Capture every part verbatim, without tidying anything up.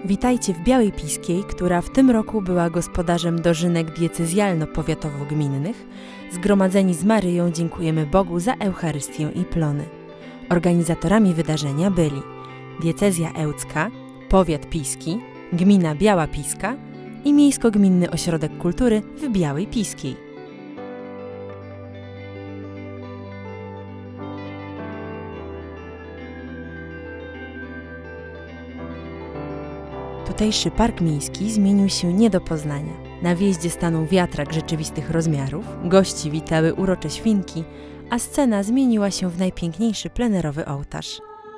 Witajcie w Białej Piskiej, która w tym roku była gospodarzem dożynek diecezjalno-powiatowo-gminnych. Zgromadzeni z Maryją dziękujemy Bogu za Eucharystię i plony. Organizatorami wydarzenia byli Diecezja Ełcka, Powiat Piski, Gmina Biała Piska i Miejsko-Gminny Ośrodek Kultury w Białej Piskiej. Tutejszy park miejski zmienił się nie do poznania. Na wjeździe stanął wiatrak rzeczywistych rozmiarów, gości witały urocze świnki, a scena zmieniła się w najpiękniejszy plenerowy ołtarz.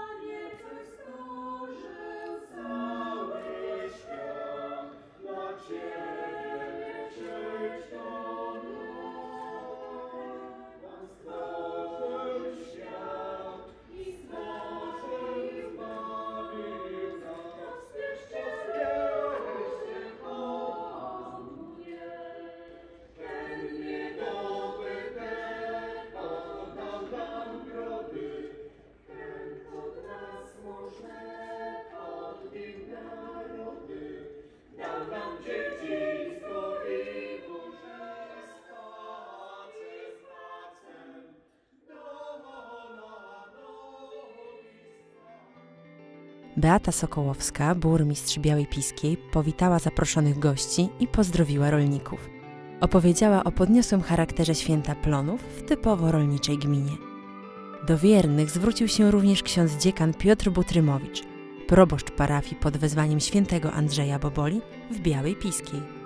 Beata Sokołowska, burmistrz Białej Piskiej, powitała zaproszonych gości i pozdrowiła rolników. Opowiedziała o podniosłym charakterze święta plonów w typowo rolniczej gminie. Do wiernych zwrócił się również ksiądz dziekan Piotr Butrymowicz, proboszcz parafii pod wezwaniem świętego Andrzeja Boboli w Białej Piskiej.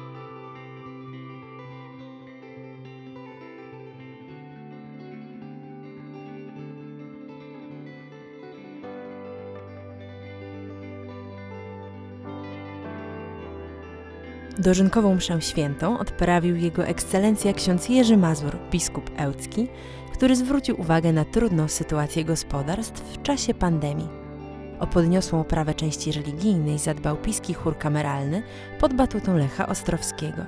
Dożynkową mszę świętą odprawił jego ekscelencja ksiądz Jerzy Mazur, biskup ełcki, który zwrócił uwagę na trudną sytuację gospodarstw w czasie pandemii. O podniosłą oprawę części religijnej zadbał piski chór kameralny pod batutą Lecha Ostrowskiego.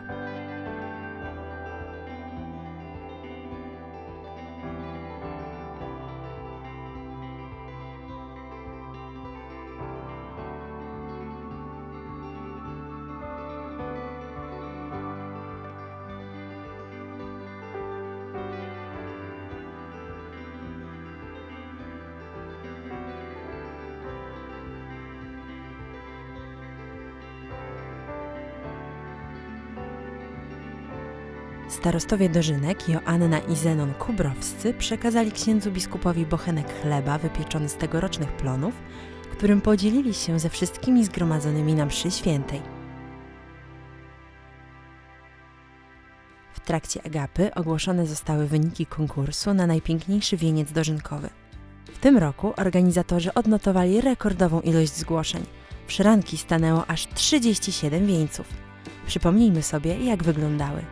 Starostowie dożynek Joanna i Zenon Kubrowscy przekazali księdzu biskupowi bochenek chleba wypieczony z tegorocznych plonów, którym podzielili się ze wszystkimi zgromadzonymi na mszy świętej. W trakcie agapy ogłoszone zostały wyniki konkursu na najpiękniejszy wieniec dożynkowy. W tym roku organizatorzy odnotowali rekordową ilość zgłoszeń. W szranki stanęło aż trzydzieści siedem wieńców. Przypomnijmy sobie, jak wyglądały.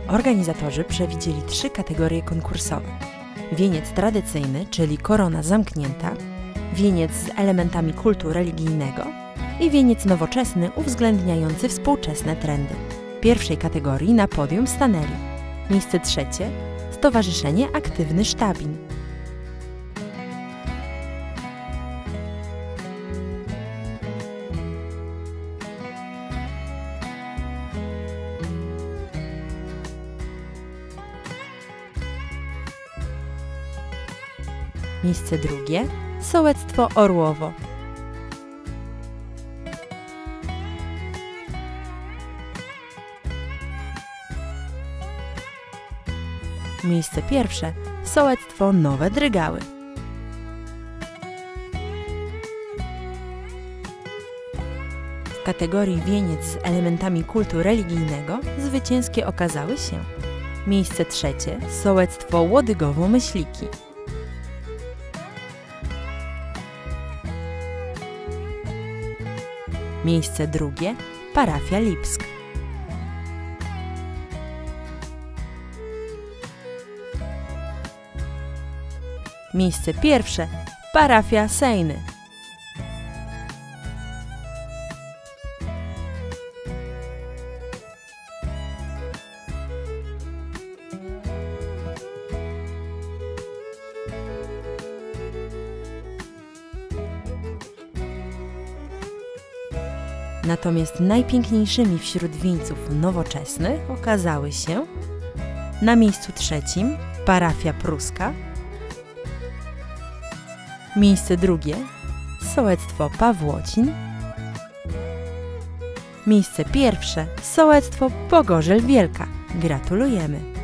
Organizatorzy przewidzieli trzy kategorie konkursowe. Wieniec tradycyjny, czyli korona zamknięta, wieniec z elementami kultu religijnego i wieniec nowoczesny uwzględniający współczesne trendy. W pierwszej kategorii na podium stanęli: miejsce trzecie – Stowarzyszenie Aktywny Sztabin. Miejsce drugie – Sołectwo Orłowo. Miejsce pierwsze – Sołectwo Nowe Drygały. W kategorii wieniec z elementami kultu religijnego zwycięskie okazały się: miejsce trzecie – Sołectwo Łodygowo-Myśliki. Miejsce drugie – Parafia Lipsk. Miejsce pierwsze – Parafia Sejny. Natomiast najpiękniejszymi wśród wieńców nowoczesnych okazały się: na miejscu trzecim Parafia Pruska, miejsce drugie Sołectwo Pawłocin, miejsce pierwsze Sołectwo Pogorzel Wielka. Gratulujemy!